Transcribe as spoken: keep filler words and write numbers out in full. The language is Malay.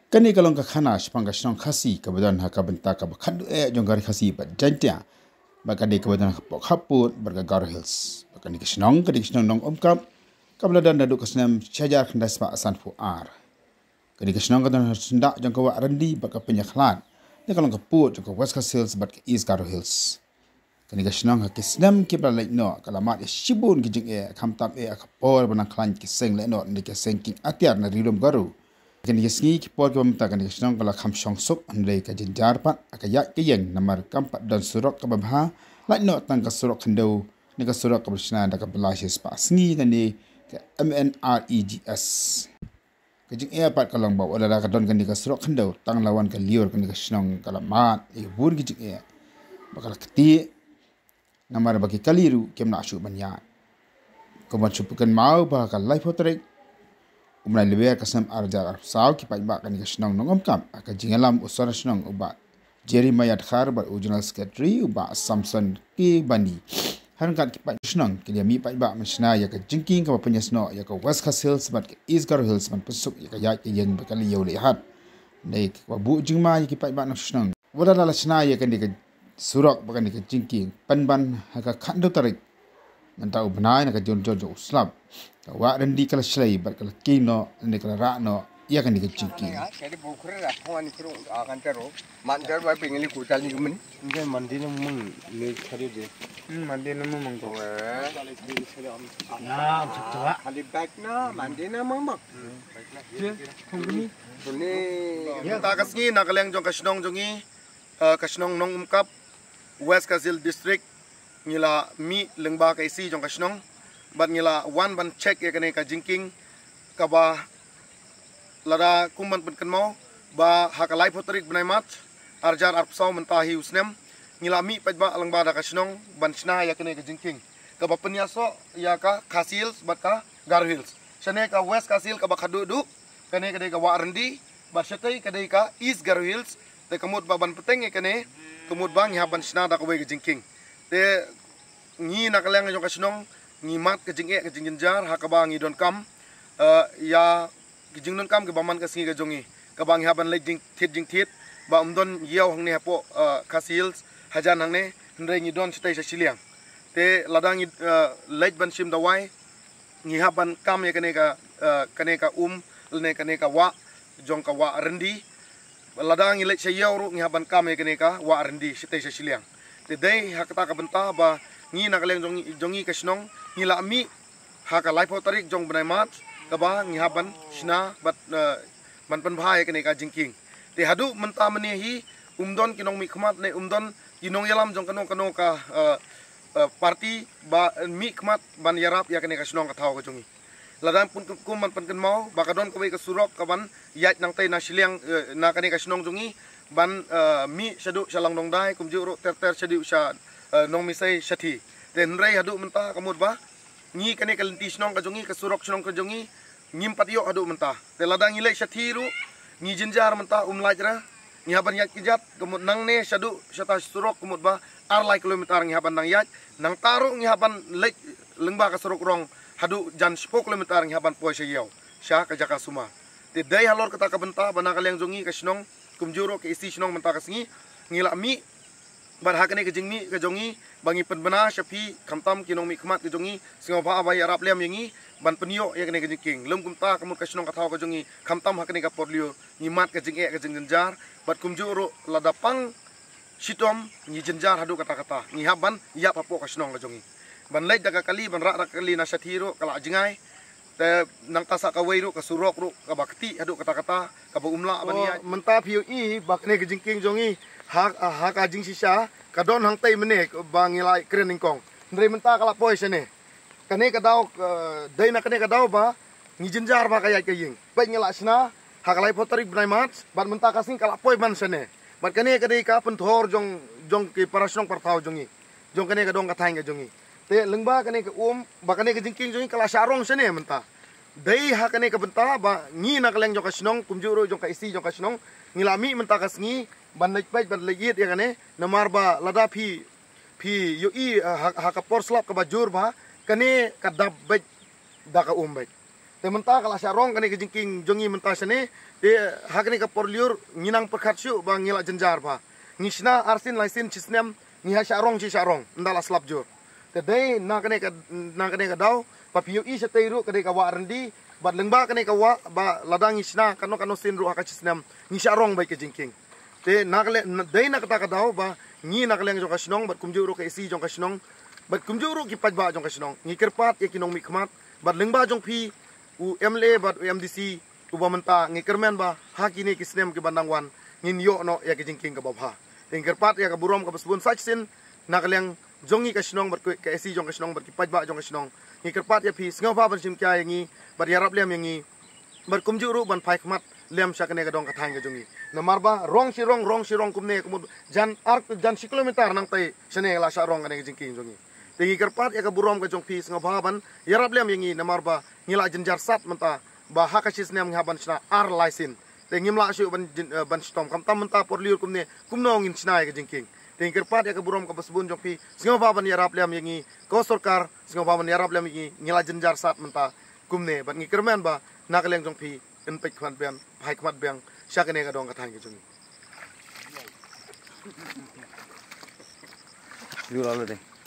Kani kalong ka khana spanga snong khasi kabadan ha kabenta ka bakhandu e jonggar khasi ba jantia bakade kabadan pok haput barga Gar Hills bakani snong kadi snong nong omkap kabladan dadu kasnam chajar khandas ba asan fu ar kadi snong kadan sunda jongka wa randi baka penyakhlan ni kalong ka put jongka West Coast Hills bat ka East Gar Hills kani snong ha kisnam kibla like no kalamat e shibun kijing e khamtam e akapor banang khlan kiseng le no ni kiseng king atiar na rilom garu kini kisngi kipor ke pemta kini kisnong kala kham shong sup andai ka jinjar pat akayak ke yang namar kampat dan surok ke babha lai no tang ka surok khando ni ka surok ka bersna da ka belashes pa sngi tani ke M N R E G S kajing e pat kalong bawa ada ka don kini ka surok khando tang lawan ka liur kini kisnong kala mat e bur kijing e bakal keti namar bagi kaliru kemna asu banyak koban supukan mau ba ka life hotrek umrah lewer kasam arjar saw ki pai ba kan kasnong nongom kam aka jingalam usara snong uba Jeremiah khar bar original secretary uba Samson ki bani han kan ki pai snong ki mi pai ba masna ya ka jingking ka panyasno ya ka West Coast Hills bat East Gar Hills man pusuk ya ka ya ki yang bakali yau le hat nei wa bu jingma ki pai ba snong wala la sna ya kan ka surak bakan ka jingking panban ha ka khando tarik mentau benai nak jon jon uslap wa rendi kala slai bar kala kino ne kala rakno ia kan dikecingki jadi bukur lah kawan itu akan terus mandir baik pengeli kutal ni kemen ini mandi namun le cari deh mandi nama mangkok ya betul kali baik na mandi nama mak ini ini kita kasih nak kaleng jong kasnong jongi kasnong nong umkap West Coast Hills District ngila mi lengba kaisi jong kasnong bat ngila one ban check ya kene ka jingking ka ba lada kumban pen kenmo ba hakalai potrik benai mat arjar arpsau mentahi usnem ngila mi paj ba alang ba da kasnong ban sna ya kene ka jingking ka ba penyaso ya ka Kasil bat ka Gar Hills sane ka West Kasil ka ba khadudu kene ka de ka wa rendi ba shatai ka de ka East Gar Hills te kamut ba ban peteng ya kene kamut bang ya ban sna da ka we ka jingking te ngi nakaleng jong kasnong ngi mat ke jing e ke jing jar ha ka bang i don kam ya ke jing don kam ke baman ka singi ka jongi ka bang ha ban le jing thit jing thit ba um don yau hang ne hapo Kasil hajan hang ne ndre ngi don stai sa siliang te ladang lej ban sim da wai ngi ha ban kam ya kane ka kane ka um ne kane ka wa jong ka wa rendi ladang ngi lej sa yau ru ngi ha ban kam ya kane ka wa rendi stai sa siliang te dei ha kata ka benta ba ngi nakaleng jongi jongi kasnong ngi la mi ha ka life tarik jong benai mat ka ba ngi haban sna bat man pan bhai kene ka jingking te hadu menta meni hi umdon kinong mi khmat ne umdon kinong yalam jong kano kano ka party ba mi khmat ban yarap ya kene ka snong ka thau ka jongi ladang pun kum man pan kan mau ba ka don ka we ka surok ka ban yat nang tai na siliang na kene ka snong jongi ban mi sadu salang dong dai kum ju ro ter ter sadu sa nong misai shathi ten rai hadu menta kamut ba ngi kane kalenti snong ka jongi ka surok snong ka jongi ngim patio hadu menta te ladang ngilai shathi ru ngi jinjar menta um lajra ngi haban yak kijat kamut nang ne shadu shata surok kamut ba ar lai kilometer ngi haban nang yat nang taru ngi haban lek lengba ka surok rong hadu jan sepuluh kilometer ngi haban poi sayau sha ka jaka suma te dai halor kata ka benta bana kaleng jongi ka snong kumjuro ke isi snong menta ka singi ngila mi bar hakane ke jingmi ke jongi bangi penbena syafi kamtam kinong mi khmat ke jongi singo ba abai arab lem yangi ban penio ya kene ke jingking lem kumta kamut kasnong ka thau ke jongi kamtam hakane ka porlio ngimat ke jinge ke jingjenjar bat kumjuro ladapang sitom ngi jenjar hadu kata kata ngi haban ya papo kasnong ke jongi ban lej daga kali ban rak rak kali na sathiro kala jingai te nang tasa ka weiru ka surok ru ka bakti hadu kata kata ka ba umla bania menta piu i bakne ke jingking jongi hak hak ajing sisa kadon hang tai mene bangilai kren ingkong ndre menta kala poi sene kane kadau dei na kane kadau ba ngijinjar ba kaya kaying bai ngila sna hakalai potarik bnai mat ban menta kasing kala poi man sene ban kane kadei ka penthor jong jong ke parasnong parthau jongi jong kane kadong kathang ke jongi te lengba kane ke um ba kane ke jingking jongi kala sarong sene menta dei ha kane ke benta ba ngi na kaleng jong kasnong kumjuro jong ka isi jong kasnong ngilami menta kasngi ban lej pai ban lejit ya kane namar ba lada phi phi yo i ha ka por slap ka bajur ba kane ka dab bej da ka um bej te mentah kala syarong kani ke jingking jongi mentah sene te hakni ka porliur nginang perkhatsyu ba ngila jenjar ba ngisna arsin laisin chisnem ngiha syarong chi syarong ndala slap jor te dei na kani ka na kani ka daw pa piu i sa teiru kani ka wa rendi bat lengba kani ka wa ba ladang ngisna kano kano sin ru hakachisnem ngi syarong bai ke jingking te nakle dei nak ta ka daw ba ngi nakleng jong kasnong bat kumjuru ka isi jong kasnong bat kumjuru ki pajba jong kasnong ngi kerpat ye kinong mikmat bat lengba jong phi u M L A bat u M D C u bamenta ngi kermen ba hakini kisnem ki bandangwan ngin yo no ya ki jingking ka babha ing kerpat ya ka burom ka basbun sachsin nakleng jongi kasnong bat ka isi jong kasnong bat ki pajba jong kasnong ngi kerpat ya phi sngaw ba ban sim kya ngi bat yarap lem ngi bat kumjuru ban phai khmat lem sakane ka dong ka thang ka jongi namarba rong si rong rong si rong kumne kumud jan ark jan si kilometer nang tai sene la sa rong kane jingking jongi tingi kerpat ya ka burom ka jong phi sngaw baban yarap lem ngi namarba ngila jenjar sat menta ba hakasis nem ngaban sna ar laisin te ngimla syu ban ban stom kam tam menta porliur kumne kumno ngin sna ka jingking tingi kerpat ya ka burom ka basbun jong phi sngaw baban yarap lem ngi ko sarkar sngaw baban yarap lem ngi ngila jenjar sat menta kumne ban ngi kermen ba nakaleng jong phi in pek khmat bian hai khmat biang syakane ka dong ka thang ki jungi Dulu lalu deh.